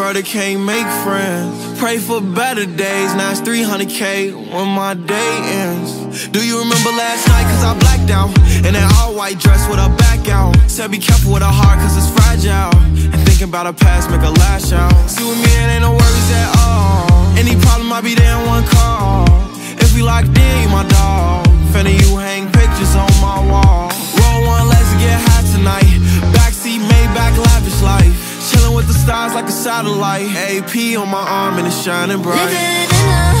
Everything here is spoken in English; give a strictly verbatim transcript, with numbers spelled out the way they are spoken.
brother can't make friends. Pray for better days, now it's three hundred K when my day ends. Do you remember last night, cause I blacked out in that all-white dress with her back out. Said be careful with her heart, cause it's fragile, and thinking about her past make her lash out. See with me it ain't no worries at all. Any problem I be there in one call. If we locked in, you my dog. Finna you hang pictures on my wall. Roll one, let's get high tonight. Backseat Maybach, lavish life. Chillin' with the stars like a satellite. A P on my arm and it's shining bright. Living in a